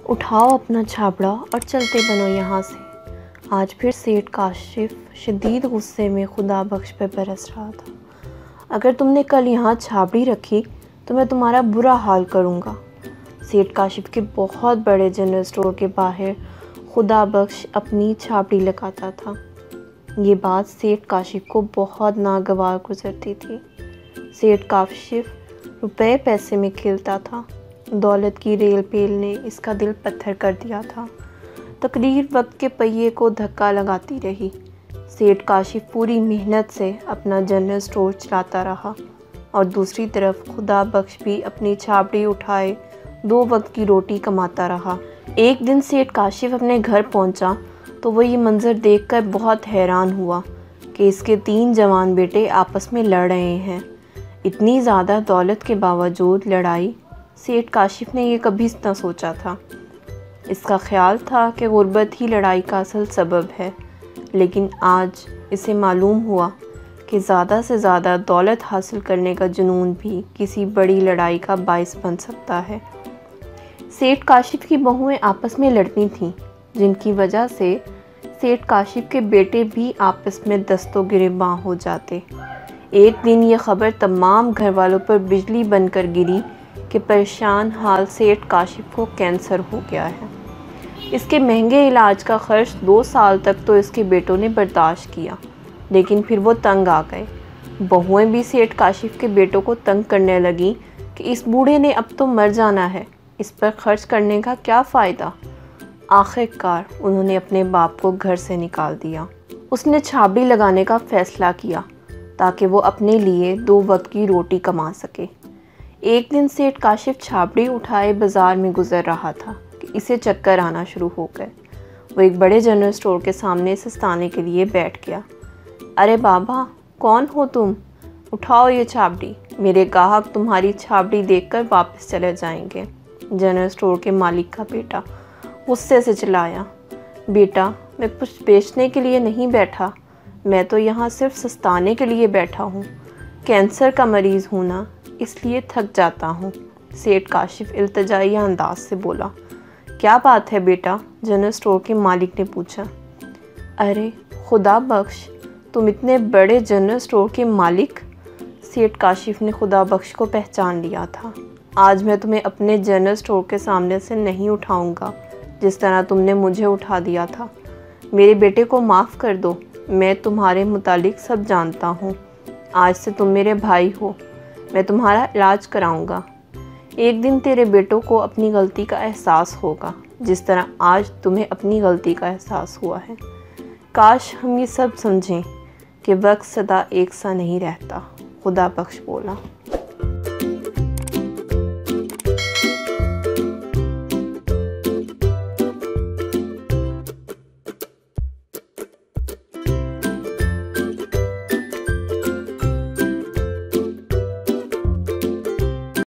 اٹھاؤ اپنا چھابڑا اور چلتے بنو یہاں سے۔ آج پھر سیٹھ کاشف شدید غصے میں خدا بخش پہ برس رہا تھا۔ اگر تم نے کل یہاں چھابڑی رکھی تو میں تمہارا برا حال کروں گا۔ سیٹھ کاشف کے بہت بڑے جنرل اسٹور کے باہر خدا بخش اپنی چھابڑی لگاتا تھا۔ یہ بات سیٹھ کاشف کو بہت ناگوار گزرتی تھی۔ سیٹھ کاشف روپے پیسے میں کھیلتا تھا۔ دولت کی ریل پیل نے اس کا دل پتھر کر دیا تھا۔ تقدیر وقت کے پہیے کو دھکا لگاتی رہی۔ سیٹھ کاشف پوری محنت سے اپنا جنرل اسٹور چلاتا رہا اور دوسری طرف خدا بخش بھی اپنی چھابڑی اٹھائے 2 وقت کی روٹی کماتا رہا۔ ایک دن سیٹھ کاشف اپنے گھر پہنچا تو وہ یہ منظر دیکھ کر بہت حیران ہوا کہ اس کے 3 جوان بیٹے آپس میں لڑ رہے ہیں۔ اتنی زیادہ دولت کے باوجود لڑائی، سیٹھ کاشف نے یہ کبھی نہ سوچا تھا۔ اس کا خیال تھا کہ غربت ہی لڑائی کا اصل سبب ہے، لیکن آج اسے معلوم ہوا کہ زیادہ سے زیادہ دولت حاصل کرنے کا جنون بھی کسی بڑی لڑائی کا باعث بن سکتا ہے۔ سیٹھ کاشف کی بہویں آپس میں لڑتی تھیں، جن کی وجہ سے سیٹھ کاشف کے بیٹے بھی آپس میں دست و گریباں ہو جاتے۔ ایک دن یہ خبر تمام گھر والوں پر بجلی بن کر گری کہ پریشان حال سیٹھ کاشف کو کینسر ہو گیا ہے۔ اس کے مہنگے علاج کا خرچ 2 سال تک تو اس کے بیٹوں نے برداشت کیا، لیکن پھر وہ تنگ آ گئے۔ بہویں بھی سیٹھ کاشف کے بیٹوں کو تنگ کرنے لگیں کہ اس بوڑھے نے اب تو مر جانا ہے، اس پر خرچ کرنے کا کیا فائدہ۔ آخر کار انہوں نے اپنے باپ کو گھر سے نکال دیا۔ اس نے چھابڑی لگانے کا فیصلہ کیا تاکہ وہ اپنے لیے 2 وقت کی روٹی کما سکے۔ ایک دن سیٹھ کاشف چھابڑی اٹھائے بازار میں گزر رہا تھا کہ اسے چکر آنا شروع ہو گئے۔ وہ ایک بڑے جنرل اسٹور کے سامنے سستانے کے لیے بیٹھ گیا۔ ارے بابا، کون ہو تم؟ اٹھاؤ یہ چھابڑی، میرے گاہک تمہاری چھابڑی دیکھ کر واپس چلے جائیں گے۔ جنرل اسٹور کے مالک کا بیٹا غصے سے چلایا۔ بیٹا، میں کچھ بیچنے کے لیے نہیں بیٹھا، میں تو یہاں صرف سستانے کے لیے بیٹھا ہوں۔ کینسر کا مریض ہوں نا، اس لیے تھک جاتا ہوں۔ سیٹھ کاشف التجائی انداز سے بولا۔ کیا بات ہے بیٹا؟ جنرل اسٹور کے مالک نے پوچھا۔ ارے خدا بخش، تم اتنے بڑے جنرل اسٹور کے مالک؟ سیٹھ کاشف نے خدا بخش کو پہچان لیا تھا۔ آج میں تمہیں اپنے جنرل اسٹور کے سامنے سے نہیں اٹھاؤں گا جس طرح تم نے مجھے اٹھا دیا تھا۔ میرے بیٹے کو معاف کر دو، میں تمہارے متعلق سب جانتا ہوں۔ آج سے تم میرے بھائی ہو، میں تمہارا علاج کراؤں گا۔ ایک دن تیرے بیٹوں کو اپنی غلطی کا احساس ہوگا جس طرح آج تمہیں اپنی غلطی کا احساس ہوا ہے۔ کاش ہم یہ سب سمجھیں کہ وقت سدا ایک سا نہیں رہتا، خدا بخش بولا۔